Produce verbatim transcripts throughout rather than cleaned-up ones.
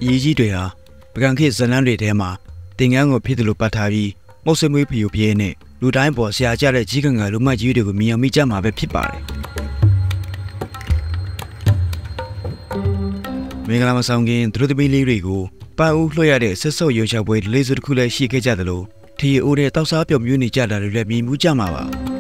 ရေးကြီးတွေဟာပကံခေတ်ဇလန်းတွေထဲမှာတင်ငန်းကိုဖြစ်တယ်လို့ပတ်ထားပြီးမုတ်ဆွေးမွေးဖျူပြင်းနဲ့လူတိုင်းပေါ်ဆရာကြတဲ့ကြီးကံကလူမကြီးတွေကိုမြင်အောင်မိကြမှာပဲဖြစ်ပါတယ်မင်္ဂလာမဆောင်ခင်သူတို့သမီးလေးတွေကိုပန်းဦးလွှတ်ရတဲ့ဆက်စုပ်ရုံချပွဲလေးစုတစ်ခုလည်းရှိခဲ့ကြသလိုထီအိုးနဲ့တောက်စားပြုံမျိုးနေကြတာတွေလည်းမြင်မှုကြမှာပါ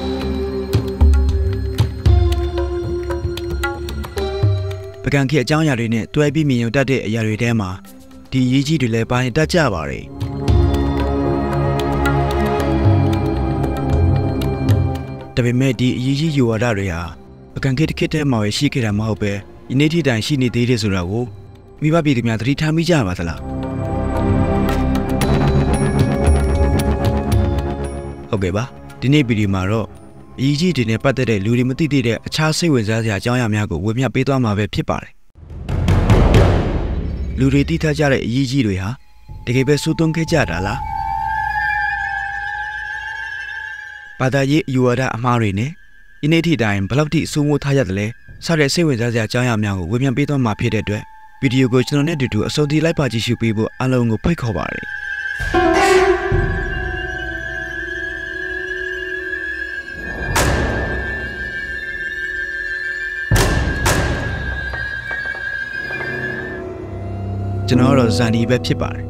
ပကံခေတ်အကြောင်းအရာတွေနဲ့တွဲပြီးမြင်ရုံတတ်တဲ့အရာတွေထဲမှာဒီရေးကြီးတွေလည်းပါရင်တတ်ကြပါတယ်ဒါပေမဲ့ဒီအရေးကြီးယူဝါဒတွေဟာပကံခေတ်တစ်ခေတ်တည်းမှာပဲရှိခဲ့တာမဟုတ်ပဲဒီနေ့ထိတိုင်ရှိနေသေးတယ်ဆိုတာကိုမိဘပြည်သူများသတိထားမိကြပါသလားဟုတ်ကဲ့ပါဒီနေ့ဗီဒီယိုမှာတော့အရေးကြီးတွေနဲ့ပတ်သက်တဲ့လူတွေမသိသေးတဲ့အခြားစိတ်ဝင်စားစရာအကြောင်းအရာများကိုဝေမျှပေးသွားမှာပဲဖြစ်ပါတယ်လူတွေသိထားကြတဲ့အရေးကြီးတွေဟာတကယ်ပဲစိုးသွန်းခဲ့ကြတာလားဘာသာရေးအယူဝါဒအမှားတွေနဲ့ဒီနေ့ထိတိုင်ဘယ်လောက်ထိစိုးမိုးထားရတယ်လဲစတဲ့စိတ်ဝင်စားစရာအကြောင်းအရာများကိုဝေမျှပေးသွားမှာဖြစ်တဲ့အတွက်ဗီဒီယိုကိုကျွန်တော်နဲ့အတူတူအဆုံးထိလိုက်ပါကြည့်ရှုပေးဖို့အားလုံးကိုဖိတ်ခေါ်ပါတယ်ကျွန်တော်တို့ဇန်ဒီပဲဖြစ်ပါတယ်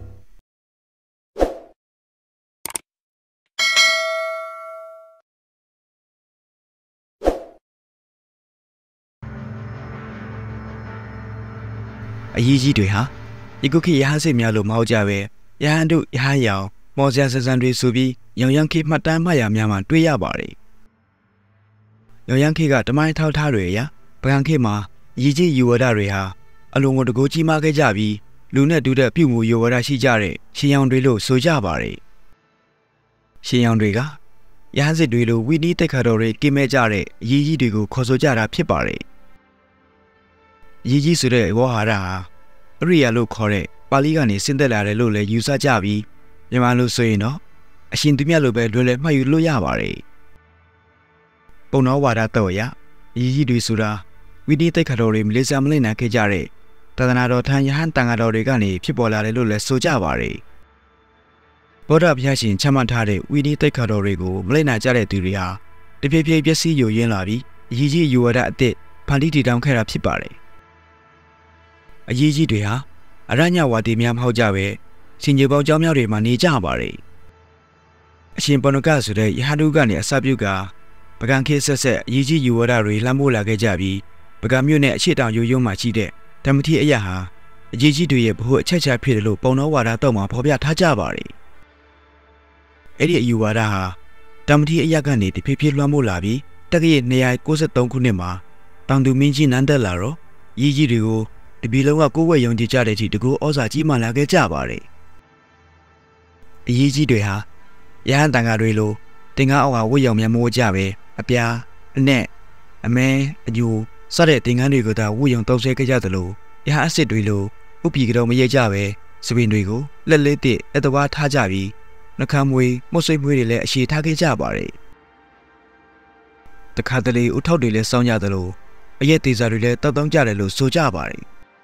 အရေးကြီးတွေဟာဒီကုခေတ်ရဟန်းစစ်များလို့မဟုတ်ကြပဲရဟန်းတို့ရဟန်းရောင်မော်စရာဆန်ဆန်တွေဆိုပြီးရောင်ရမ်းခေတ်မှတ်တမ်းမှတ်ရများမှတွေ့ရပါတယ်ရောင်ရမ်းခေတ်ကတမိုင်းထောက်ထားတွေရာပကံခေတ်မှာအရေးကြီးယူဝါဒတွေဟာအလုံးကိုတကိုးကြီးမားခဲ့ကြပြီးလူနဲ့တူတဲ့ပြုမှုယူဝါဒရှိကြတဲ့ရှင်ရောင်တွေလို့ဆိုကြပါတယ်ရှင်ရောင်တွေကရဟန်းစစ်တွေလိုဝီနီးတက်ခါတော်တွေကိမဲ့ကြတဲ့အရေးကြီးတွေကိုခေါ်ဆိုကြတာဖြစ်ပါတယ်ရေးကြီးဆိုတဲ့ဝါဟာရဟာအရိယာလို့ခေါ်တဲ့ပါဠိကနေဆင်းသက်လာတယ်လို့လည်းယူဆကြပြီးမြန်မာလိုဆိုရင်တော့အရှင်သူမြတ်လိုပဲလွယ်လွယ်မှတ်ယူလို့ရပါတယ်ပုံတော်ဝါဒတော့ရရေးကြီးတွေဆိုတာဝိနည်းတိတ်ခါတော်တွေမလေးစားမလိမ့်နိုင်ခဲ့ကြတဲ့သာသနာတော်ထံယဟန်တန်ဃာတော်တွေကနေဖြစ်ပေါ်လာတယ်လို့လည်းဆိုကြပါတယ်ဗုဒ္ဓဘုရားရှင်ချမှတ်ထားတဲ့ဝိနည်းတိတ်ခါတော်တွေကိုမလိမ့်နိုင်ကြတဲ့သူတွေဟာတဖြည်းဖြည်းပျက်စီးယိုယွင်းလာပြီးအရေးကြီးယူဝါဒအသစ်ဖန်တီးတည်ထောင်ခဲ့တာဖြစ်ပါတယ်အရေးကြီးတွေဟာအရညဝါဒီများမဟုတ်ကြပဲရှင်ကျေပေါင်းเจ้าမြောက်တွေမှာနေကြပါတယ်အရှင်ပဏ္ဏကဆိုတဲ့ယဟန်တို့ကနေအစပြုကပကံခေတ်ဆက်ဆက်အရေးကြီးယူဝါဒတွေလှမ်းမိုးလာခဲ့ကြပြီးပကံမြို့နယ်အရှိတောင်ရိုးရိုးမှာရှိတဲ့ဓမ္မတိအရာဟာအရေးကြီးတွေရဲ့ဘ ഹു အချက်ချဖြစ်တယ်လို့ပုံတော်ဝါဒတော့မှာဖော်ပြထားကြပါတယ်အဲ့ဒီအယူဝါဒဟာဓမ္မတိအရာကနေတဖြည်းဖြည်းလွှမ်းမိုးလာပြီးတက္ကရာနှစ်ကိုးဆယ်သုံးခုနှစ်မှာတောင်သူမင်းကြီးနန်းတက်လာတော့အရေးကြီးတွေကိုတပီလုံးကကိုယ်ဝဲယုံကြည်ကြတဲ့အထိတကူဩဇာကြီးမားလာခဲ့ကြပါတယ်အရေးကြီးတွေဟာရဟန်းတန်ဃာတွေလိုတင်ကားအောက်ကဝတ်ရောင်များမဝတ်ကြပဲအပြားအနဲ့အမဲအညူစတဲ့တင်ကန်းတွေကိုသာဝတ်ရောင်တုံးဆဲခဲ့ကြသလိုရဟန်းအစ်စ်တွေလိုဥပ္ပီကတော့မရဲကြပဲစပင်တွေကိုလက်လေးတဲ့အတဝါထားကြပြီးနှခမ်းမွေးမုတ်ဆိတ်မွေးတွေလည်းအရှိထားခဲ့ကြပါတယ်တခါတလေဥထောက်တွေလည်းစောင်းကြသလိုအရက်သေးစားတွေလည်းတောက်တောင်းကြတယ်လို့ဆိုကြပါတယ်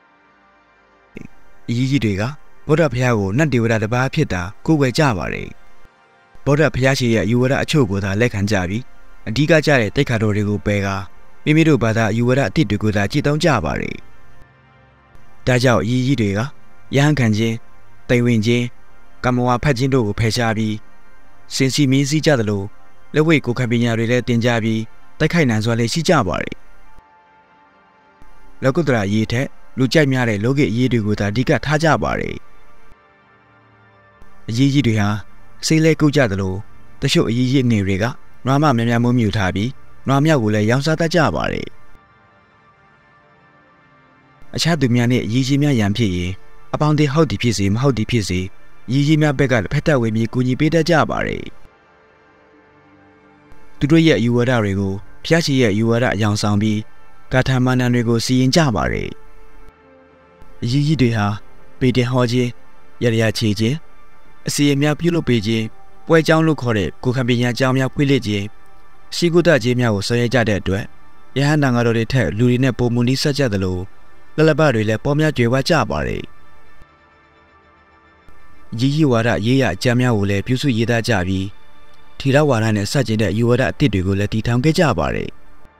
အရေးကြီးတွေကဗုဒ္ဓဘုရားကိုနတ်ဒေဝတာတစ်ပါးဖြစ်တာကိုယ်ွယ်ကြပါတယ်ဗုဒ္ဓဘုရားရှင်ရဲ့ယူဝါဒအချို့ကိုသာလက်ခံကြပြီးအဓိကကျတဲ့တိတ်ခါတော်တွေကိုပယ်ကာမိမိတို့ဘာသာယူဝါဒအသစ်တွေကိုသာကြည်တောင်းကြပါတယ်ဒါကြောင့်အရေးကြီးတွေကရဟန်းခံခြင်းတိမ်ဝင်ခြင်းကမ္မဝါဖတ်ခြင်းတို့ကိုဖယ်ရှားပြီးစင်စီမင်းစည်းကြသလိုလက်ဝိတ်ကိုခံပညာတွေလည်းတင်ကြပြီးတိုက်ခိုက်နိုင်စွာလည်းရှိကြပါတယ်လောကုတ္တရာရေးထက်လူကြိုက်များတဲ့လောကအရေးတွေကိုသာအဓိကထားကြပါတယ်အရေးကြီးတွေဟာစိတ်လဲကုတ်ကြသလိုတချို့အရေးကြီးငယ်တွေကနွားမများများမွေးမြူထားပြီးနွားမြောက်ကိုလည်းရောင်းစားတတ်ကြပါတယ်အခြားသူများနဲ့အရေးကြီးများရန်ဖြစ်ရင်အပေါင်းအသင်းဟုတ်သည်ဖြစ်စေမဟုတ်သည်ဖြစ်စေအရေးကြီးများဘက်ကဖက်တက်ဝေမြေကူညီပေးတတ်ကြပါတယ်သူတို့ရဲ့ယူဝါဒတွေကိုဖျားရှိရဲ့ယူဝါဒအယောင်ဆောင်ပြီးကာထာမာနန်တွေကိုစီရင်ကြပါတယ်အရေးကြီးတွေဟာပေတင်ဟောခြင်းရရချေခြင်းအစီအများပြုလုပ်ပေးခြင်းပွဲကြောင်းလို့ခေါ်တဲ့ကိုခံပညာကြောင်းများဖွင့်လှစ်ခြင်းရှိကုသခြင်းများကိုဆောင်ရွက်ကြတဲ့အတွက်ယဟန်တန်ဃာတော်တွေထက်လူတွေနဲ့ပုံမူနီးဆက်ကြသလိုလလပတွေလည်းပေါ်များကြွယ်ဝကြပါတယ်ရီရီဝါဒရေးရအကြမ်းများကိုလည်းပြုစုရေးသားကြပြီးထီရဝါဒနဲ့စကြင်တဲ့ယူဝါဒအသစ်တွေကိုလည်းတည်ထောင်ခဲ့ကြပါတယ်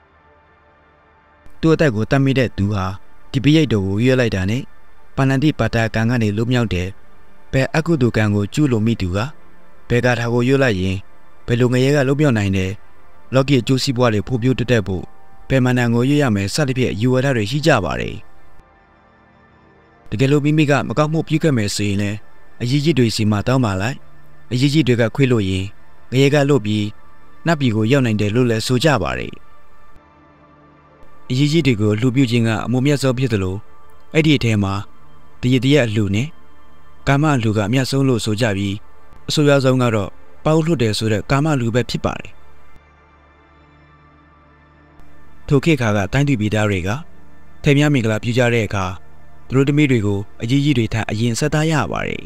သူ့အသက်ကိုတတ်မိတဲ့သူဟာဒီပိယိတ်တော်ကိုရွေးလိုက်တာနဲ့ပါဏန္တိပါတာကံကနေလွတ်မြောက်တဲ့ဘယ်အကုသိုလ်ကံကိုကျူးလွန်မိသူကဘယ်ကာထာကိုရွေးလိုက်ရင်ဘယ်လိုငရဲကလွတ်မြောက်နိုင်တယ်လောကီအကျိုးစီးပွားတွေဖို့ပြိုးတက်တဲ့ဖို့ဘယ်မန္တန်ကိုရွေးရမယ်စသဖြင့်ယူဝါဒတွေရှိကြပါတယ်တကယ်လို့မိမိကမကောက်မှုပြုခဲ့မယ်ဆိုရင်လည်းအရေးကြီးတွေစီမှာတောင်းပါလိုက်အရေးကြီးတွေကခွေးလို့ရင်ငရဲကလွတ်ပြီးနတ်ပြည်ကိုရောက်နိုင်တယ်လို့လည်းဆိုကြပါတယ်အရေးကြီးတွေကိုလှူပြုခြင်းကအမှုမြတ်ဆုံးဖြစ်သလိုအဲ့ဒီအထဲမှာတရတရအလှူနဲ့ကာမအလှူကအမြတ်ဆုံးလို့ဆိုကြပြီးအဆိုအရဆုံးကတော့ပေါက်လွတ်တယ်ဆိုတဲ့ကာမလူပဲဖြစ်ပါတယ်ထိုခေတ်ခါကတိုင်းသူပြည်သားတွေကထေမြမင်္ဂလာပြုကြတဲ့အခါသူတို့သမီးတွေကိုအရေးကြီးတွေထအရင်ဆက်သားရပါတယ်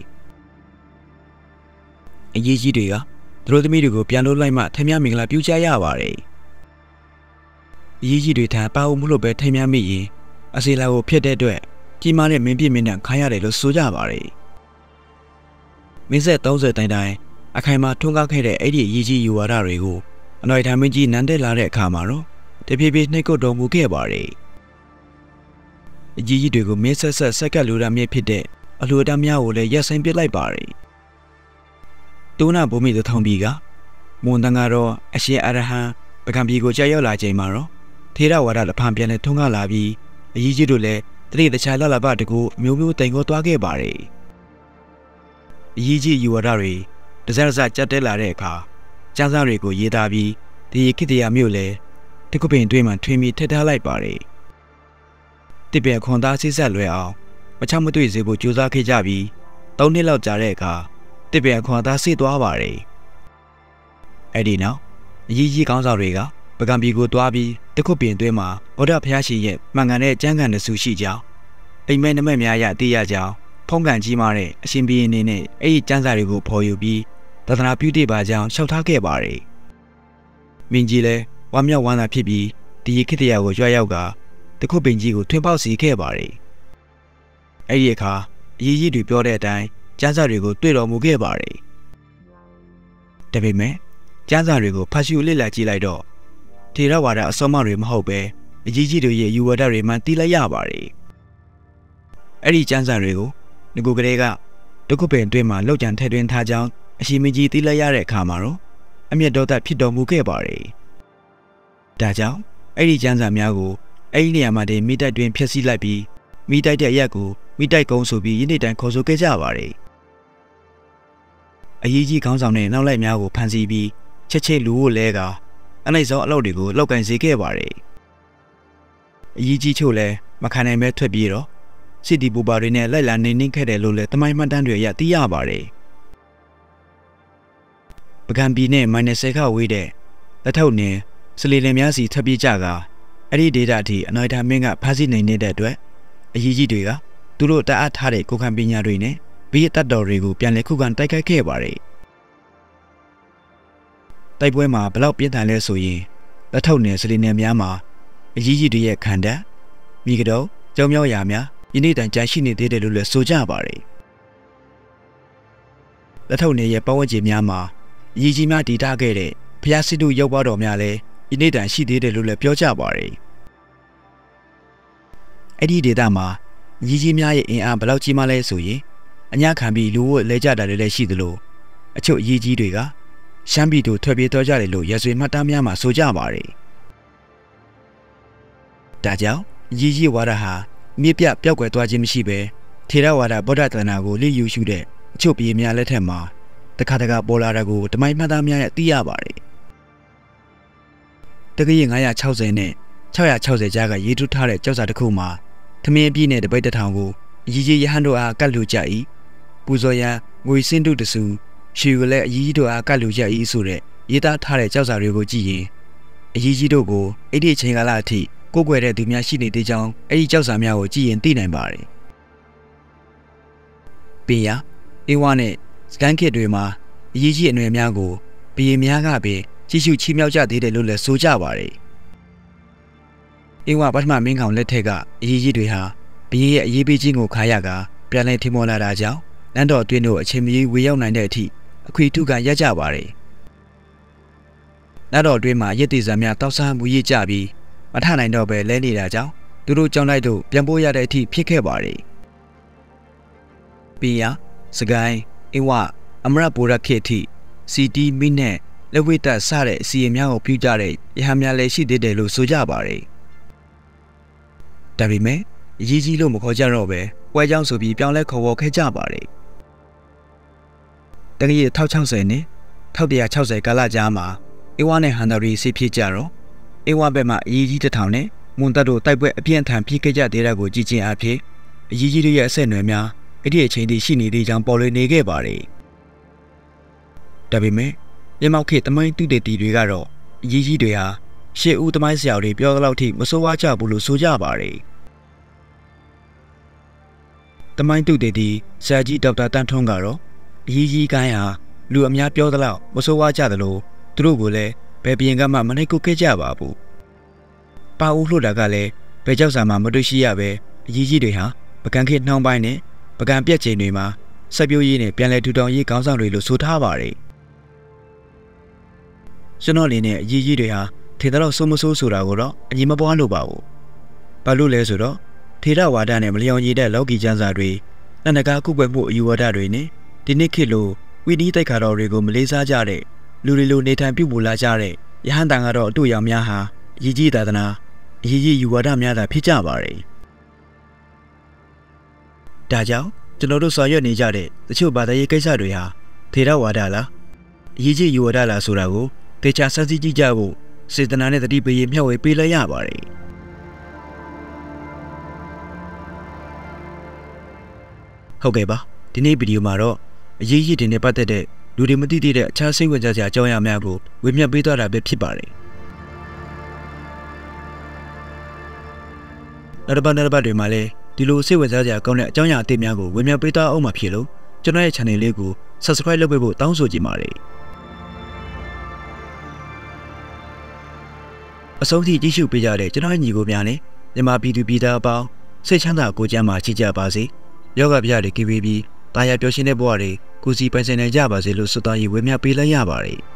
အရေးကြီးတွေကသူတို့သမီးတွေကိုပြန်လို့လိုက်မှထေမြမင်္ဂလာပြုကြရပါတယ်အရေးကြီးတွေထပါအောင်မလို့ပဲထေမြမိရင်အစီလာကိုဖြစ်တဲ့အတွက်ကြီးမားတဲ့မင်းပြင်းမင်းနဲ့ခါရတယ်လို့ဆိုကြပါတယ်မင်းဆက်သုံးဆယ်တိုင်တိုင်အခိုင်အမာထွန်းကားခဲ့တဲ့အဲ့ဒီအရေးကြီးယူဝါဒတွေကိုအနော်ရထမင်းကြီးနန်းတက်လာတဲ့အခါမှာတော့တဖြည်းဖြည်းနှိပ်ကွပ်တော်မူခဲ့ပါတယ်အကြီးကြီးတွေကိုမင်းဆက်ဆက်ဆက်ကပ်လိုတာမြင့်ဖြစ်တဲ့အလှူအတန်းများကိုလည်းရက်ဆိုင်ပစ်လိုက်ပါတယ်တူနာဘုံမီတထောင်ပြည်ကမွန်တန်ကတော့အရှင်အရဟံပကံပြည်ကိုကြာရောက်လာချိန်မှာတော့ထေရဝါဒတဖန်ပြန်လဲထုံးကားလာပြီးအကြီးကြီးတို့လည်းတတိတခြားလလပတကူမျိုးမျိုးတိမ်ကိုသွားခဲ့ပါတယ်အကြီးကြီးယူဝါဒတွေတစရစကြက်တဲလာတဲ့အခါကျန်းစားတွေကိုရေးသားပြီးဒီခိတရမြို့လဲတကုပင်တွင်းမှာထွင်ပြီးထက်ထားလိုက်ပါတယ်တပည့်ခွန်သားစိစက်လွယ်အောင်မချမတွေ့စေဖို့ကြိုးစားခဲ့ကြပြီးသုံးနှစ်လောက်ကြာတဲ့အခါတပည့်ခွန်သားစိသွားပါတယ်အဲ့ဒီနောက်အကြီးကြီးကောင်းဆောင်တွေကပကံပြည်ကိုတွားပြီးတကုပင်တွင်းမှာဗုဒ္ဓဘုရားရှင်ရဲ့မှန်ကန်တဲ့ကျမ်းဂန်တဆူရှိကြောင်းအိမ်မဲနမက်များရသိရကြောင်းဖုံးကန်ကြီးမားတဲ့အရှင်ဘီရင်နေနဲ့အဲ့ဒီကျမ်းစာတွေကိုဖော်ယူပြီးသဒ္ဒနာပြုတည်ပါကြောင်းလျှောက်ထားခဲ့ပါတယ်မင်းကြီးလည်းဝမ်းမြောက်ဝမ်းသာဖြစ်ပြီးဒီခိတရကိုကြွရောက်ကတခုပင်ကြီးကိုထွင်းပေါက်စီခဲ့ပါတယ်အဲ့ဒီအခါအရေးကြီးတွေပြောတဲ့အတိုင်းကျမ်းစာတွေကိုတွေ့တော်မူခဲ့ပါတယ်ဒါပေမဲ့ကျမ်းစာတွေကိုဖတ်ရှုလေ့လာကြည့်လိုက်တော့ထေရဝါဒအစောမတွေမဟုတ်ပဲအရေးကြီးတွေရဲ့ယူဝါဒတွေမှသိလိုက်ရပါတယ်အဲ့ဒီကျမ်းစာတွေကိုငကိုကလေးကတခုပင်အတွင်းမှာလောက်ကြံထည့်သွင်းထားကြောင်းအရှင်မင်းကြီးသိလိုက်ရတဲ့အခါမှာတော့အမျက်တော်သက်ဖြစ်တော်မူခဲ့ပါတယ်ဒါကြောင့်အဲ့ဒီကျမ်းစာများကိုအဲ့ဒီနေရာမှာတည်းမိတိုက်တွင်ဖျက်ဆီးလိုက်ပြီးမိတိုက်တဲ့အရက်ကိုမိတိုက်ကုန်းဆိုပြီးယနေ့တိုင်ခေါ်ဆိုခဲ့ကြပါတယ်အရေးကြီးခေါင်းဆောင်တဲ့နောက်လိုက်များကိုဖမ်းဆီးပြီးချက်ချင်းလူကိုလဲကအနိုင်ဆုံးအလုပ်တွေကိုလောက်ကင်စေခဲ့ပါတယ်အရေးကြီးချို့လည်းမခံနိုင်ပဲထွက်ပြေးတော့စစ်တီပူပါတွေနဲ့လိုက်လာနေနှင်းခဲ့တယ်လို့လည်းတမိုင်းမှတ်တမ်းတွေရသိရပါတယ်ပကံပြည်နဲ့မိုင်နယ်ဆယ်ခဝေးတဲ့လက်ထောက်နေစလီလင်များစီထပ်ပြေးကြကအဲ့ဒီဒေတာအထိအနော်ရထမင်းကဖမ်းဆီးနိုင်နေတဲ့အတွက်အရေးကြီးတွေကသူတို့တအားထားတဲ့ကိုခံပညာတွေနဲ့ဘီးတတ်တော်တွေကိုပြန်လည်ခုခံတိုက်ခိုက်ခဲ့ပါတယ်တိုက်ပွဲမှာဘလောက်ပြင်းထန်လဲဆိုရင်လက်ထောက်နယ်စလီနယ်များမှာအရေးကြီးတွေရဲ့ခံတပ်မိကတော့ကြောင်မြောက်ရာများယနေ့တိုင်ကြန့်ရှိနေသေးတယ်လို့လည်းဆိုကြပါတယ်လက်ထောက်နယ်ရဲ့ပတ်ဝန်းကျင်များမှာအရေးကြီးများတည်ထားခဲ့တဲ့ဖျားစစ်တို့ရောက်ပါတော်များလည်းယနေ့တိုင်ရှိသေးတယ်လို့လည်းပြောကြပါတယ်အဲ့ဒီဒေသမှာအရေးကြီးများရဲ့အင်အားဘလောက်ကြီးမှလဲဆိုရင်အညာခံပြီးလူဝတ်လဲကြတာလည်းရှိသလိုအချို့အရေးကြီးတွေကရှမ်းပြည်သူထွက်ပြေးသွားကြတယ်လို့ရဆွေမှတ်တမ်းများမှာဆိုကြပါတယ်ဒါကြောင့်အရေးကြီးဝါဒဟာမြေပြပျောက်ကွယ်သွားခြင်းမရှိပဲထေရဝါဒဗုဒ္ဓသနာကိုလိယူရှုတဲ့အချို့ပြည်များလက်ထက်မှာတခါတခါပေါ်လာတာကိုတမိုင်းမှတ်သားများနဲ့သိရပါတယ်တက္ကရာငါးရာခြောက်ဆယ်နဲ့ခြောက်ရာခြောက်ဆယ်ကြားကရေးထူးထားတဲ့ကြောက်စာတစ်ခုမှာသမင်းပြည်နယ်တပိတ်တထောင်ကိုအကြီးကြီးရဟန်းတို့အားကတ်လူကြ၏ပူဇော်ရန်ငွေစင်းတို့တစုရှီကိုလည်းအကြီးကြီးတို့အားကတ်လူကြ၏ဆိုတဲ့ရေးသားထားတဲ့ကြောက်စာတွေကိုကြည့်ရင်အကြီးကြီးတို့ကိုအဲ့ဒီချိန်ကာလအထိကိုးကွယ်တဲ့သူများရှိနေသေးကြောင်းအဲ့ဒီကြောက်စာများကိုကြည့်ရင်သိနိုင်ပါတယ်။ပြင်ရအင်းဝါနဲ့စကန်ခစ်တွေမှာအရေးကြီးအနွယ်များကိုဘီရင်များကပင်ကြည့်ရှုချီးမြှောက်ကြသေးတယ်လို့လည်းဆိုကြပါတယ်။အင်းဝါပထမမင်းကောင်လက်ထက်ကအရေးကြီးတွေဟာဘီရင်ရဲ့အရေးပေးခြင်းကိုခါရကပြန်လည်ထင်ပေါ်လာတာကြောင့်လမ်းတော်အတွင်းတို့အချိန်မီဝေရောက်နိုင်တဲ့အထိအခွေထုကရကြပါတယ်။လမ်းတော်အတွင်းမှာရစ်တီစံများတောက်စားမှုရကြပြီးမထနိုင်တော့ပဲလဲနေတာကြောင့်သူတို့ကြောင်းလိုက်တို့ပြန်ပို့ရတဲ့အထိဖြစ်ခဲ့ပါတယ်။ပြီးရစကိုင်းအင်းဝအမရပူရခေတိစီတီမိနဲ့လက်ဝိတက်စတဲ့အစီအများကိုပြုကြတဲ့ရဟန်းများလည်းရှိသေးတယ်လို့ဆိုကြပါတယ်။ဒါပေမဲ့အကြီးကြီးလို့မခေါ်ကြတော့ပဲပွဲကြောင်းဆိုပြီးပြောင်းလဲခေါ်ဝေါ်ခဲ့ကြပါတယ်။တကယ်တစ်ထောင်ခြောက်ဆယ်နဲ့တစ်ထောင်တစ်ရာခြောက်ဆယ်ကာလကြားမှာအေဝါနဲ့ဟန်ဒရီစစ်ဖြစ်ကြတော့အေဝါဘက်မှာအကြီးကြီးတစ်ထောင်နဲ့မွန်တပ်တို့တိုက်ပွဲအပြင်းထန်ဖြစ်ခဲ့ကြတဲ့တဲ့ကိုကြည့်ချင်းအဖြစ်အကြီးကြီးတွေရဲ့အဆက်အနွယ်များအဲ့ဒီအချိန်ထိရှိနေသေးကြောင်းပေါ်လွင်နေခဲ့ပါတယ်။ဒါပေမဲ့မြေမောက်ခေတ်တမိုင်းတူတေတီတွေကတော့အကြီးကြီးတွေဟာရှေ့ဦးတမိုင်းဆရာတွေပြောသလောက်ထိမဆိုးဝါးကြဘူးလို့ဆိုကြပါတယ်။တမိုင်းတူတေတီဆရာကြီးဒေါက်တာတန်းထွန်းကတော့အကြီးကြီးကိုင်းဟာလူအများပြောသလောက်မဆိုးဝါးကြသလိုသူတို့ကိုလည်းဘယ်ပြင်ကမှမနှိပ်ကုတ်ခဲ့ကြပါဘူး။ပါဦးလှတာကလည်းဘယ်ကြောက်စာမှမတွေ့ရှိရပဲအကြီးကြီးတွေဟာပကံခေတ်နှောင်းပိုင်းနဲ့ပကံပြက်ချိန်တွေမှာဆက်ပြိုးရည်နဲ့ပြန်လဲထူထောင်ရေးခေါင်းဆောင်တွေလို့ဆိုထားပါတယ်။ကျွန်တော်လေးနဲ့အကြီးကြီးတွေဟာထေရတော်စိုးမဆိုးဆိုတာကိုတော့အညီမပွားလို့ပါဘူး။ဘာလို့လဲဆိုတော့ထေရဝါဒနဲ့မလျော်ညီတဲ့လောကီကျမ်းစာတွေလက်နက်ကားကုပွက်မှုအယူဝါဒတွေနဲ့ဒီနေ့ခေတ်လိုဝိနည်းတိုက်ခါတော်တွေကိုမလေးစားကြတဲ့လူတွေလိုနေထိုင်ပြုမှုလာကြတဲ့ယဟန်တန်ကတော့အတူရောင်များဟာအကြီးကြီးသာသနာအကြီးကြီးယူဝါဒများသာဖြစ်ကြပါတယ်။ဒါကြောင့်ကျွန်တော်တို့ဆောင်ရွက်နေကြတဲ့တချို့ဘာသာရေးကိစ္စတွေဟာထေရဝါဒလားအကြီးကြီးယူဝါဒလားဆိုတာကိုတေချာစမ်းစစ်ကြည့်ကြဖို့စေတနာနဲ့တတိပေးမျှဝေပေးလိုက်ရပါတယ်။ဟုတ်ကဲ့ပါဒီနေ့ဗီဒီယိုမှာတော့အရေးကြီးတဲ့ပတ်သက်တဲ့လူတွေမသိသေးတဲ့အခြားစိတ်ဝင်စားစရာအကြောင်းအရာများကိုဝေမျှပေးသွားတာပဲဖြစ်ပါတယ်။နောက်တစ်ပတ်နောက်တစ်ပတ်တွေမှာလည်းဒီလိုစိတ်ဝင်စားစရာကောင်းတဲ့အကြောင်းအရာအသစ်များကိုဝေမျှပေးသွားအောင်မှာဖြစ်လို့ကျွန်တော်ရဲ့ channel လေးကို subscribe လုပ်ပေးဖို့တောင်းဆိုချင်ပါတယ်။အဆုံးထိကြည့်ရှုပေးကြတဲ့ကျွန်တော်ရဲ့ညီကိုများနဲ့မြန်မာပြည်သူပြည်သားအပေါင်းစိတ်ချမ်းသာကိုယ်ကျန်းမာချစ်ကြပါစေ။ယောဂဗျာတွေကီးပြီးတာယာပျော်ရွှင်တဲ့ဘဝတွေကိုစီပိုင်ဆိုင်နိုင်ကြပါစေလို့ဆုတောင်းရေးဝေမျှပေးလိုက်ရပါတယ်။